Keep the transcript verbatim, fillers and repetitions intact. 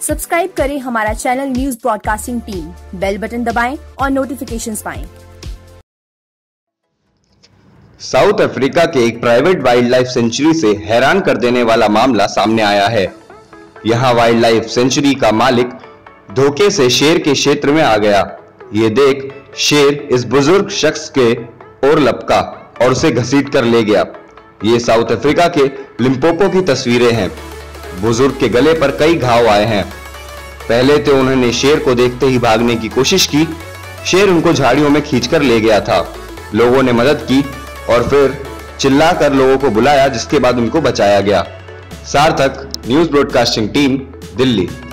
Subscribe करें हमारा channel news broadcasting team, bell button दबाएं और नोटिफिकेशंस पाएं। साउथ अफ्रीका के एक प्राइवेट वाइल्ड लाइफ सेंचुरी से हैरान कर देने वाला मामला सामने आया है। यहां वाइल्ड लाइफ सेंचुरी का मालिक धोखे से शेर के क्षेत्र में आ गया। ये देख शेर इस बुजुर्ग शख्स के ओर लपका और उसे घसीट कर ले गया। ये साउथ अफ्रीका के लिम्पोपो की तस्वीरें हैं। बुजुर्ग के गले पर कई घाव आए हैं। पहले तो उन्होंने शेर को देखते ही भागने की कोशिश की। शेर उनको झाड़ियों में खींचकर ले गया था। लोगों ने मदद की और फिर चिल्लाकर लोगों को बुलाया, जिसके बाद उनको बचाया गया। सार्थक न्यूज ब्रॉडकास्टिंग टीम, दिल्ली।